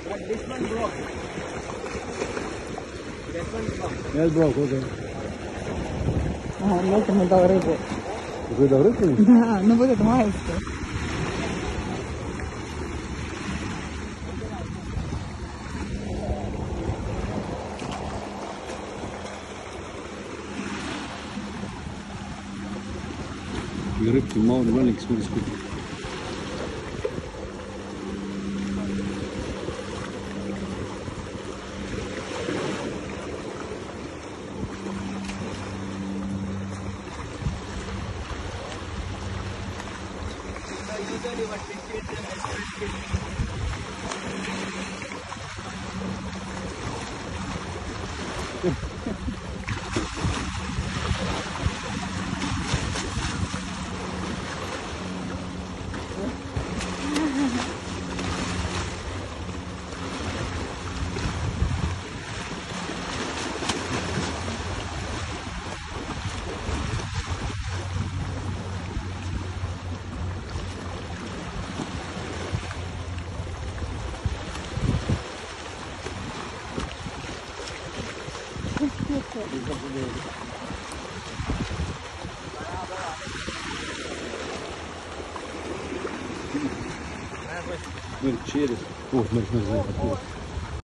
But this one broke. That one broke. Yes, broke, okay. Ну это мы дал рыбу. Вы дал рыбу? Да, ну вот это маленькая. И рыбки маленькие, смотри, сколько. Через. О, смотри, смотри,